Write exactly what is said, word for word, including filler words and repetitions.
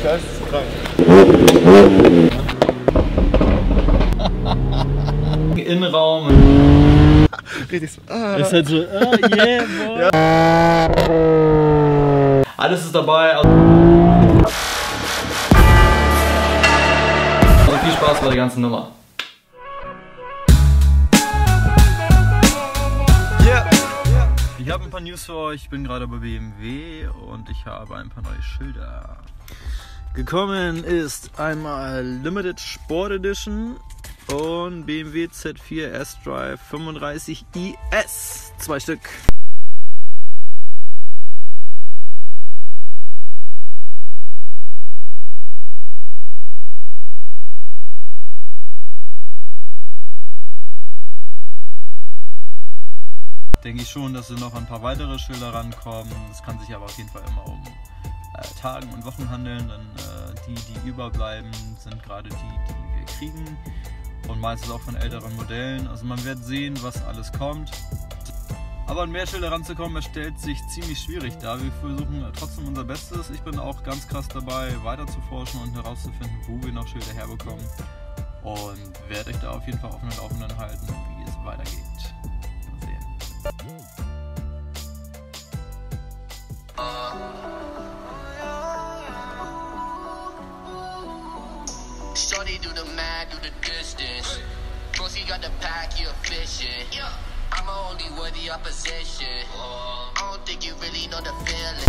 Geisteskrank. Innenraum. Richtig so. Ah. Ist halt so, oh yeah, boy. Ja. Alles ist dabei. Also viel Spaß bei der ganzen Nummer. Yeah. Ich habe ein paar News für euch. Ich bin gerade bei B M W und ich habe ein paar neue Schilder. Gekommen ist einmal Limited Sport Edition und B M W Z vier S-Drive fünfunddreißig I S. Zwei Stück. Denke ich schon, dass noch ein paar weitere Schilder rankommen. Es kann sich aber auf jeden Fall immer um äh, Tagen und Wochen handeln. Dann, äh, die, die überbleiben, sind gerade die, die wir kriegen. Und meistens auch von älteren Modellen. Also man wird sehen, was alles kommt. Aber an mehr Schilder ranzukommen, stellt sich ziemlich schwierig dar. Wir versuchen trotzdem unser Bestes. Ich bin auch ganz krass dabei, weiter zu forschen und herauszufinden, wo wir noch Schilder herbekommen. Und werde euch da auf jeden Fall auf dem Laufenden halten, wie es weitergeht. Mal sehen. Shorty do the math, do the distance. Pussy got the pack, you efficient. I'm only worthy opposition. I don't think you really know the feeling.